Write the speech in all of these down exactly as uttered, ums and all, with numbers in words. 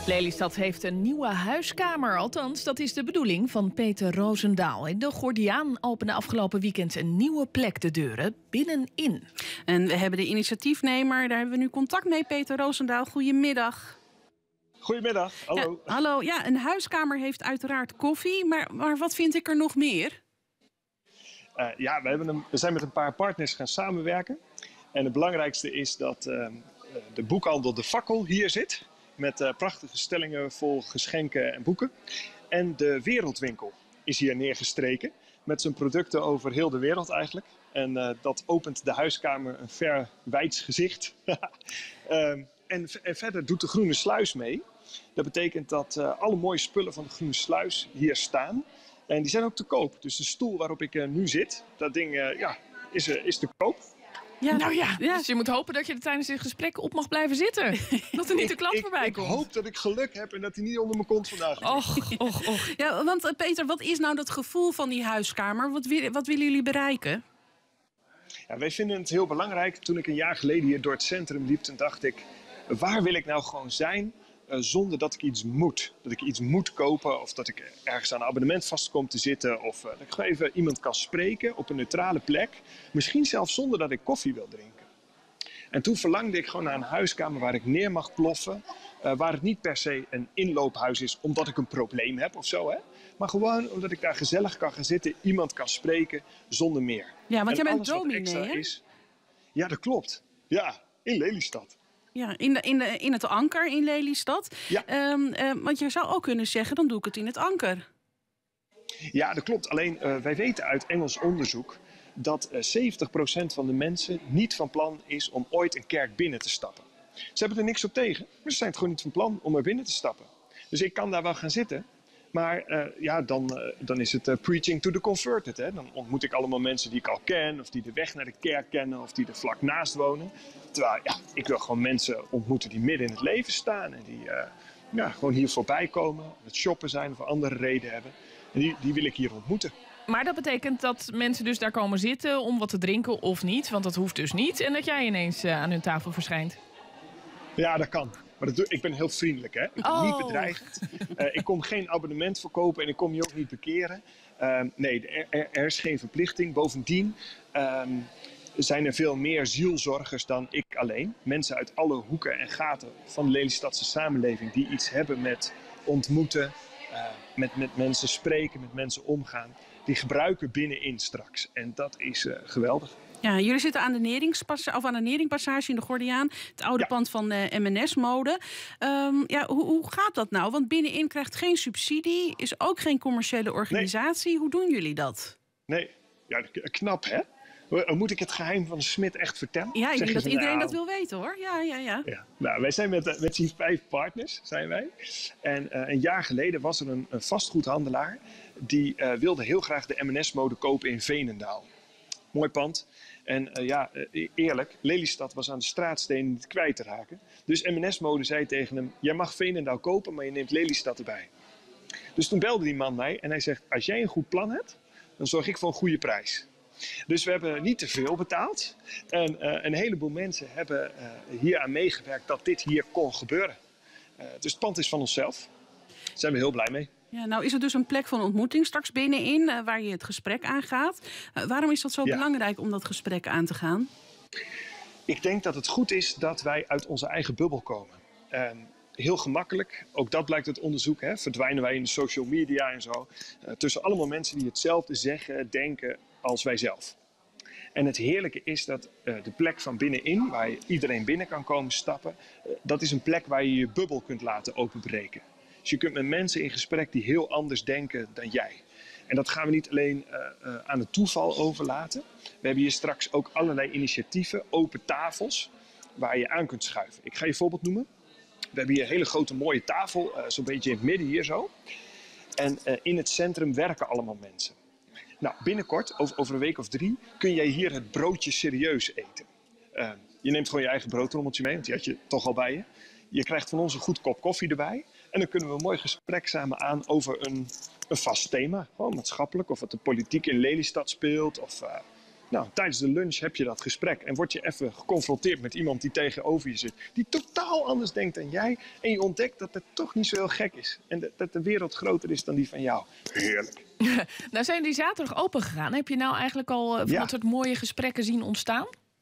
Lelystad heeft een nieuwe huiskamer. Althans, dat is de bedoeling van Peter Roosendaal. In de Gordiaan opende afgelopen weekend een nieuwe plek de deuren binnenin. En we hebben de initiatiefnemer, daar hebben we nu contact mee, Peter Roosendaal. Goedemiddag. Goedemiddag, hallo. Ja, hallo. Ja, een huiskamer heeft uiteraard koffie, maar, maar wat vind ik er nog meer? Uh, ja, we, hebben een, we zijn met een paar partners gaan samenwerken. En het belangrijkste is dat uh, de boekhandel De Fakkel hier zit. Met uh, prachtige stellingen vol geschenken en boeken. En de Wereldwinkel is hier neergestreken. Met zijn producten over heel de wereld eigenlijk. En uh, dat opent de huiskamer een verwijds gezicht. uh, en, en verder doet de Groene Sluis mee. Dat betekent dat uh, alle mooie spullen van de Groene Sluis hier staan. En die zijn ook te koop. Dus de stoel waarop ik uh, nu zit, dat ding uh, ja, is, uh, is te koop. Ja, nou ja, ja, dus je moet hopen dat je er tijdens dit gesprek op mag blijven zitten. Dat er niet de klant ik, voorbij ik, komt. Ik hoop dat ik geluk heb en dat hij niet onder mijn kont vandaag ligt. Och, och, och. Ja, want uh, Peter, wat is nou dat gevoel van die huiskamer? Wat, wil, wat willen jullie bereiken? Ja, wij vinden het heel belangrijk. Toen ik een jaar geleden hier door het centrum liep, toen dacht ik, waar wil ik nou gewoon zijn uh, zonder dat ik iets moet? Dat ik iets moet kopen of dat ik ergens aan een abonnement vast kom te zitten. Of uh, dat ik gewoon even iemand kan spreken op een neutrale plek. Misschien zelfs zonder dat ik koffie wil drinken. En toen verlangde ik gewoon naar een huiskamer waar ik neer mag ploffen. Uh, waar het niet per se een inloophuis is omdat ik een probleem heb of zo. Hè? Maar gewoon omdat ik daar gezellig kan gaan zitten, iemand kan spreken zonder meer. Ja, want en jij bent alles wat dominee, extra hè? is, ja, dat klopt. Ja, in Lelystad. Ja, in, de, in, de, in het Anker in Lelystad. Ja. Um, uh, want je zou ook kunnen zeggen, dan doe ik het in het Anker. Ja, dat klopt. Alleen uh, wij weten uit Engels onderzoek dat uh, zeventig procent van de mensen niet van plan is om ooit een kerk binnen te stappen. Ze hebben er niks op tegen, maar ze zijn het gewoon niet van plan om er binnen te stappen. Dus ik kan daar wel gaan zitten, maar uh, ja, dan, uh, dan is het uh, preaching to the converted. Hè? Dan ontmoet ik allemaal mensen die ik al ken, of die de weg naar de kerk kennen, of die er vlak naast wonen. Terwijl, ja, ik wil gewoon mensen ontmoeten die midden in het leven staan en die uh, ja, gewoon hier voorbij komen, het shoppen zijn of andere reden hebben. En die, die wil ik hier ontmoeten. Maar dat betekent dat mensen dus daar komen zitten om wat te drinken of niet. Want dat hoeft dus niet. En dat jij ineens uh, aan hun tafel verschijnt. Ja, dat kan. Maar dat doe, ik ben heel vriendelijk, hè. Ik ben oh. niet bedreigend. Uh, ik kom geen abonnement verkopen en ik kom je ook niet bekeren. Uh, nee, er, er, er is geen verplichting. Bovendien uh, zijn er veel meer zielzorgers dan ik alleen. Mensen uit alle hoeken en gaten van de Lelystadse samenleving die iets hebben met ontmoeten, uh, met, met mensen spreken, met mensen omgaan. Die gebruiken binnenin straks. En dat is uh, geweldig. Ja, jullie zitten aan de, Neringspassa- of aan de Neringpassage in de Gordiaan. Het oude ja. pand van uh, M en S-mode. Um, ja, hoe, hoe gaat dat nou? Want binnenin krijgt geen subsidie. Is ook geen commerciële organisatie. Nee. Hoe doen jullie dat? Nee, ja, knap hè? Moet ik het geheim van de Smit echt vertellen? Ja, ik denk dat iedereen nou, dat wil weten hoor. Ja, ja, ja. ja. Nou, wij zijn met, met z'n vijf partners, zijn wij. En uh, een jaar geleden was er een, een vastgoedhandelaar. Die uh, wilde heel graag de M en S-mode kopen in Veenendaal. Mooi pand. En uh, ja, uh, eerlijk, Lelystad was aan de straatstenen niet kwijt te raken. Dus M en S-mode zei tegen hem, jij mag Veenendaal kopen, maar je neemt Lelystad erbij. Dus toen belde die man mij en hij zegt, als jij een goed plan hebt, dan zorg ik voor een goede prijs. Dus we hebben niet te veel betaald. En uh, een heleboel mensen hebben uh, hier aan meegewerkt dat dit hier kon gebeuren. Uh, dus het pand is van onszelf. Daar zijn we heel blij mee. Ja, nou is het dus een plek van ontmoeting straks binnenin, uh, waar je het gesprek aangaat. Uh, waarom is dat zo ja. belangrijk om dat gesprek aan te gaan? Ik denk dat het goed is dat wij uit onze eigen bubbel komen. Uh, heel gemakkelijk, ook dat blijkt uit onderzoek, hè, verdwijnen wij in de social media en zo. Uh, tussen allemaal mensen die hetzelfde zeggen, denken als wij zelf. En het heerlijke is dat uh, de plek van binnenin, waar iedereen binnen kan komen stappen, uh, dat is een plek waar je je bubbel kunt laten openbreken. Dus je kunt met mensen in gesprek die heel anders denken dan jij. En dat gaan we niet alleen uh, uh, aan het toeval overlaten. We hebben hier straks ook allerlei initiatieven, open tafels, waar je aan kunt schuiven. Ik ga je een voorbeeld noemen. We hebben hier een hele grote mooie tafel, uh, zo'n beetje in het midden hier zo. En uh, in het centrum werken allemaal mensen. Nou, binnenkort, over, over een week of drie, kun jij hier het broodje serieus eten. Uh, je neemt gewoon je eigen broodrommeltje mee, want die had je toch al bij je. Je krijgt van ons een goed kop koffie erbij. En dan kunnen we een mooi gesprek samen aan over een, een vast thema. Gewoon maatschappelijk, of wat de politiek in Lelystad speelt. Of uh, Nou, tijdens de lunch heb je dat gesprek en word je even geconfronteerd met iemand die tegenover je zit, die totaal anders denkt dan jij. En je ontdekt dat het toch niet zo heel gek is. En de, dat de wereld groter is dan die van jou. Heerlijk. Nou zijn die zaterdag open gegaan. Heb je nou eigenlijk al uh, van Ja. dat soort mooie gesprekken zien ontstaan?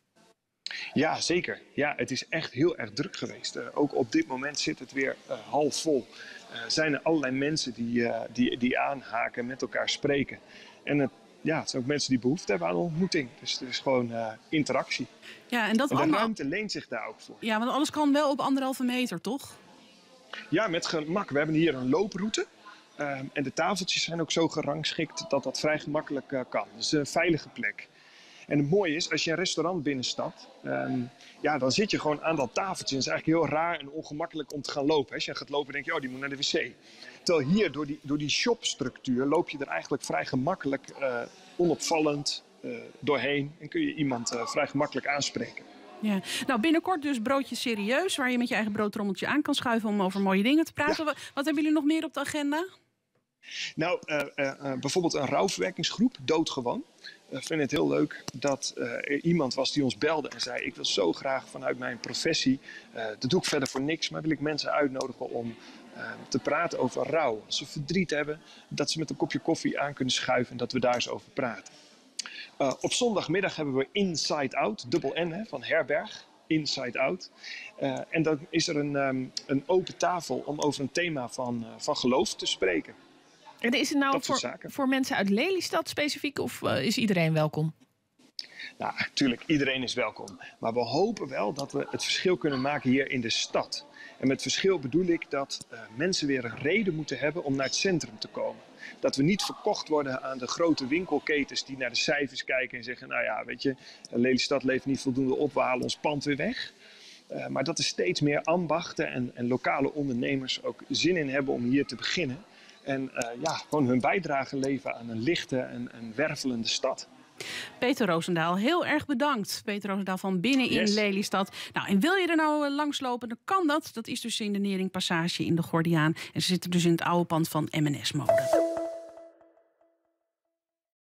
Ja, zeker. Ja, het is echt heel erg druk geweest. Uh, ook op dit moment zit het weer uh, half vol. Uh, zijn er allerlei mensen die, uh, die, die aanhaken, met elkaar spreken. En het, ja, het zijn ook mensen die behoefte hebben aan een ontmoeting. Dus het is gewoon uh, interactie. Ja, en dat En de allemaal... ruimte leent zich daar ook voor. Ja, want alles kan wel op anderhalve meter, toch? Ja, met gemak. We hebben hier een looproute. Uh, en de tafeltjes zijn ook zo gerangschikt dat dat vrij gemakkelijk uh, kan. Dus een veilige plek. En het mooie is, als je een restaurant binnenstapt, um, ja, dan zit je gewoon aan dat tafeltje. Het is eigenlijk heel raar en ongemakkelijk om te gaan lopen. Als je gaat lopen, denk je, oh, die moet naar de wc. Terwijl hier, door die, door die shopstructuur, loop je er eigenlijk vrij gemakkelijk, uh, onopvallend uh, doorheen. En kun je iemand uh, vrij gemakkelijk aanspreken. Ja. Nou, binnenkort dus Broodje Serieus, waar je met je eigen broodtrommeltje aan kan schuiven om over mooie dingen te praten. Ja. Wat hebben jullie nog meer op de agenda? Nou, uh, uh, uh, bijvoorbeeld een rouwverwerkingsgroep, Doodgewoon. Ik uh, vind het heel leuk dat uh, er iemand was die ons belde en zei, ik wil zo graag vanuit mijn professie, uh, dat doe ik verder voor niks, maar wil ik mensen uitnodigen om uh, te praten over rouw. Als ze verdriet hebben, dat ze met een kopje koffie aan kunnen schuiven en dat we daar eens over praten. Uh, op zondagmiddag hebben we Inside Out, dubbel N hè, van Herberg, Inside Out. Uh, en dan is er een, um, een open tafel om over een thema van, uh, van geloof te spreken. En is het nou voor, voor mensen uit Lelystad specifiek of uh, is iedereen welkom? Nou, natuurlijk, iedereen is welkom. Maar we hopen wel dat we het verschil kunnen maken hier in de stad. En met verschil bedoel ik dat uh, mensen weer een reden moeten hebben om naar het centrum te komen. Dat we niet verkocht worden aan de grote winkelketens die naar de cijfers kijken en zeggen, nou ja, weet je, Lelystad levert niet voldoende op, we halen ons pand weer weg. Uh, maar dat er steeds meer ambachten en, en lokale ondernemers ook zin in hebben om hier te beginnen. En uh, ja, gewoon hun bijdrage leveren aan een lichte en, en wervelende stad. Peter Roosendaal, heel erg bedankt. Peter Roosendaal van Binnenin yes. Lelystad. Nou, en wil je er nou langslopen, dan kan dat. Dat is dus in de Neringpassage in de Gordiaan. En ze zitten dus in het oude pand van M en S Mode.